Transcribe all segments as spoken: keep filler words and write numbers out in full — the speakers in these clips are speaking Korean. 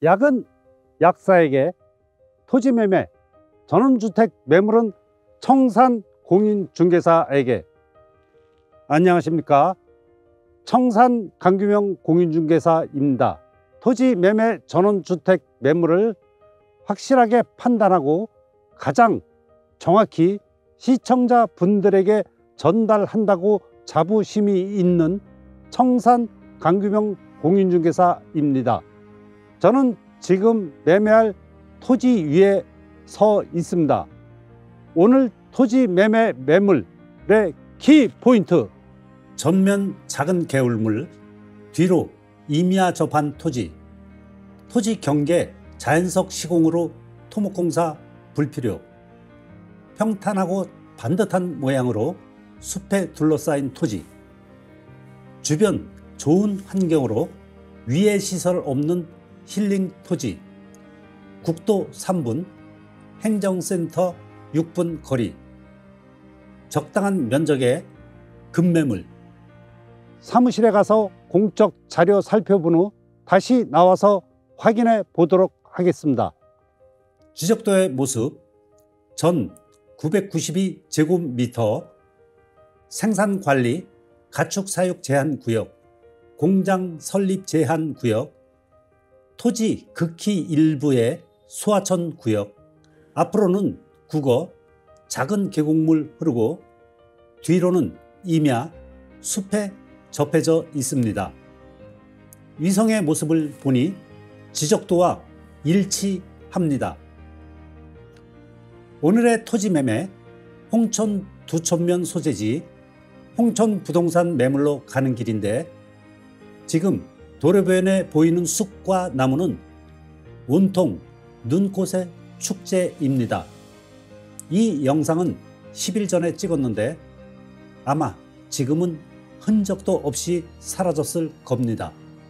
약은 약사에게, 토지 매매, 전원주택 매물은 청산 공인중개사에게. 안녕하십니까? 청산 강규명 공인중개사입니다. 토지 매매, 전원주택 매물을 확실하게 판단하고 가장 정확히 시청자 분들에게 전달한다고 자부심이 있는 청산 강규명 공인중개사입니다. 저는 지금 매매할 토지 위에 서 있습니다. 오늘 토지 매매 매물의 키 포인트: 전면 작은 개울물, 뒤로 임야 접한 토지, 토지 경계 자연석 시공으로 토목공사 불필요, 평탄하고 반듯한 모양으로 숲에 둘러싸인 토지, 주변 좋은 환경으로 위해 시설 없는 힐링 토지, 국도 삼 분, 행정센터 육 분 거리, 적당한 면적의 급매물. 사무실에 가서 공적 자료 살펴본 후 다시 나와서 확인해 보도록 하겠습니다. 지적도의 모습: 전 구백구십이 제곱미터, 생산관리, 가축사육 제한구역, 공장 설립 제한구역, 토지 극히 일부의 소하천 구역. 앞으로는 국어, 작은 계곡물 흐르고 뒤로는 임야, 숲에 접해져 있습니다. 위성의 모습을 보니 지적도와 일치합니다. 오늘의 토지 매매, 홍천 두천면 소재지 홍천 부동산 매물로 가는 길인데, 지금 도로변에 보이는 숲과 나무는 온통 눈꽃의 축제입니다. 이 영상은 십 일 전에 찍었는데 아마 지금은 흔적도 없이 사라졌을 겁니다.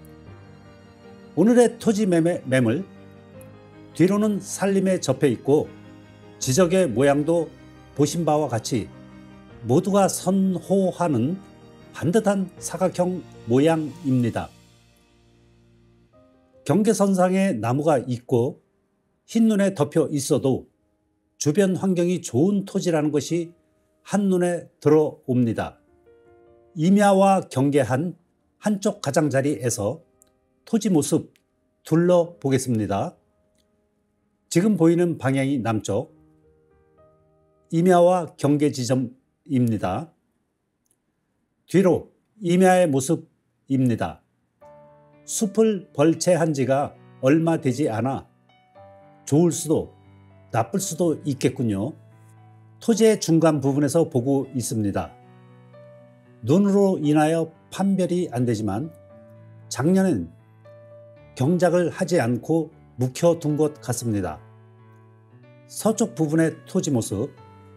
오늘의 토지 매매 매물, 뒤로는 산림에 접해 있고 지적의 모양도 보신 바와 같이 모두가 선호하는 반듯한 사각형 모양입니다. 경계선상에 나무가 있고 흰눈에 덮여 있어도 주변 환경이 좋은 토지라는 것이 한눈에 들어옵니다. 임야와 경계한 한쪽 가장자리에서 토지 모습 둘러보겠습니다. 지금 보이는 방향이 남쪽, 임야와 경계 지점입니다. 뒤로 임야의 모습입니다. 숲을 벌채한 지가 얼마 되지 않아 좋을 수도 나쁠 수도 있겠군요. 토지의 중간 부분에서 보고 있습니다. 눈으로 인하여 판별이 안 되지만 작년엔 경작을 하지 않고 묵혀둔 것 같습니다. 서쪽 부분의 토지 모습,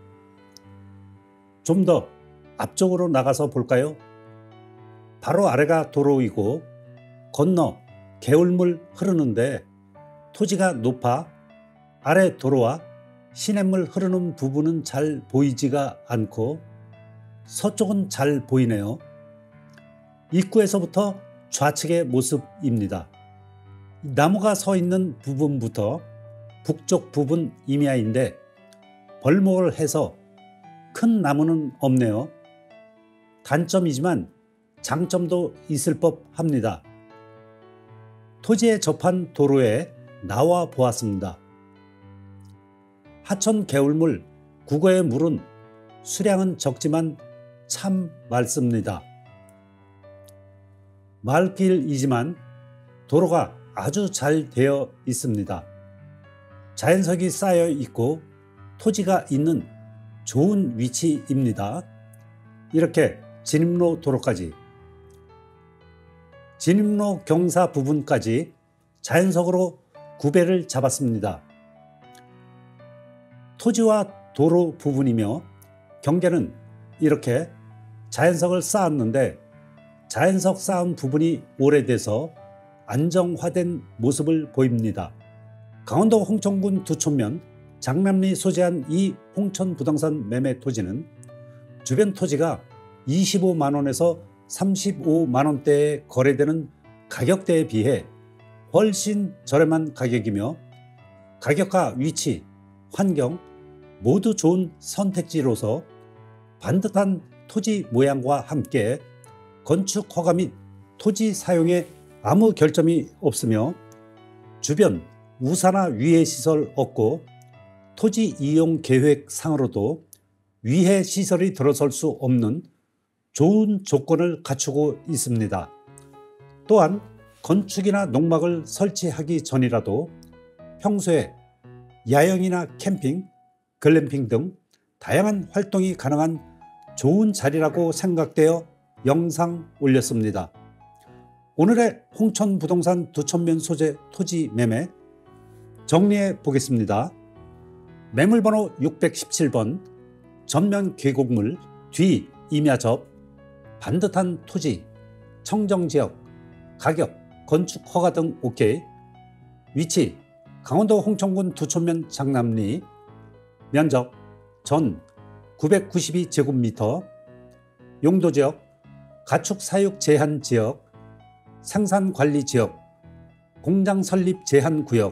좀 더 앞쪽으로 나가서 볼까요? 바로 아래가 도로이고 건너 개울물 흐르는데 토지가 높아 아래 도로와 시냇물 흐르는 부분은 잘 보이지가 않고 서쪽은 잘 보이네요. 입구에서부터 좌측의 모습입니다. 나무가 서 있는 부분부터 북쪽 부분 임야인데 벌목을 해서 큰 나무는 없네요. 단점이지만 장점도 있을 법합니다. 토지에 접한 도로에 나와 보았습니다. 하천 개울물, 국어의 물은 수량은 적지만 참 맑습니다. 마을길이지만 도로가 아주 잘 되어 있습니다. 자연석이 쌓여 있고 토지가 있는 좋은 위치입니다. 이렇게 진입로 도로까지, 진입로 경사 부분까지 자연석으로 구배를 잡았습니다. 토지와 도로 부분이며 경계는 이렇게 자연석을 쌓았는데 자연석 쌓은 부분이 오래돼서 안정화된 모습을 보입니다. 강원도 홍천군 두촌면 장남리 소재한 이 홍천 부동산 매매 토지는 주변 토지가 이십오만 원에서 삼십오만 원대에 거래되는 가격대에 비해 훨씬 저렴한 가격이며 가격과 위치, 환경 모두 좋은 선택지로서 반듯한 토지 모양과 함께 건축 허가 및 토지 사용에 아무 결점이 없으며 주변 우산화 위해 시설 없고 토지 이용 계획 상으로도 위해 시설이 들어설 수 없는 좋은 조건을 갖추고 있습니다. 또한 건축이나 농막을 설치하기 전이라도 평소에 야영이나 캠핑, 글램핑 등 다양한 활동이 가능한 좋은 자리라고 생각되어 영상 올렸습니다. 오늘의 홍천 부동산 두천면 소재 토지 매매 정리해 보겠습니다. 매물번호 육백십칠 번, 전면 계곡물, 뒤 임야접, 반듯한 토지, 청정지역, 가격, 건축 허가 등 오케이. 위치 강원도 홍천군 두천면 장남리, 면적 전 구백구십이 제곱미터, 용도지역 가축 사육 제한 지역, 생산관리 지역, 공장 설립 제한 구역.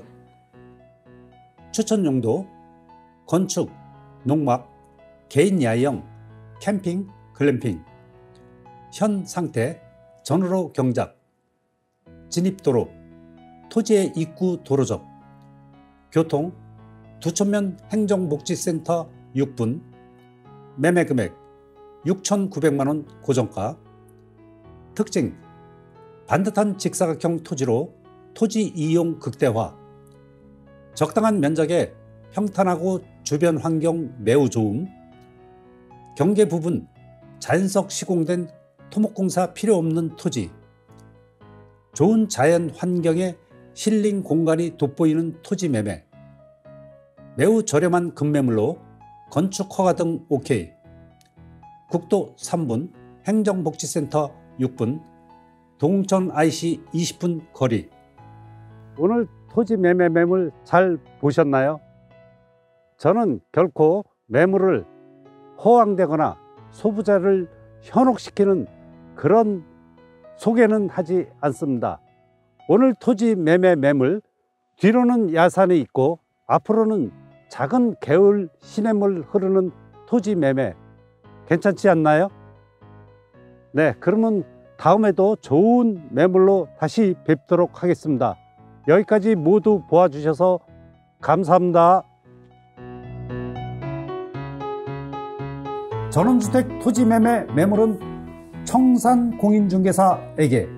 추천 용도 건축, 농막, 개인 야영, 캠핑, 글램핑. 현 상태 전으로 경작, 진입도로, 토지의 입구 도로적, 교통, 두천면 행정복지센터 육 분, 매매금액 육천구백만 원 고정가. 특징 반듯한 직사각형 토지로 토지 이용 극대화, 적당한 면적에 평탄하고 주변 환경 매우 좋음, 경계 부분 자연석 시공된 토목공사 필요 없는 토지, 좋은 자연 환경에 힐링 공간이 돋보이는 토지 매매, 매우 저렴한 급매물로 건축 허가 등 오케이. 국도 삼 분, 행정복지센터 육 분, 동천 아이씨 이십 분 거리. 오늘 토지 매매 매물 잘 보셨나요? 저는 결코 매물을 허황되거나 소부자를 현혹시키는 그런 소개는 하지 않습니다. 오늘 토지 매매 매물, 뒤로는 야산이 있고 앞으로는 작은 개울 시냇물 흐르는 토지 매매 괜찮지 않나요? 네, 그러면 다음에도 좋은 매물로 다시 뵙도록 하겠습니다. 여기까지 모두 보아주셔서 감사합니다. 전원주택 토지 매매 매물은 청산공인중개사에게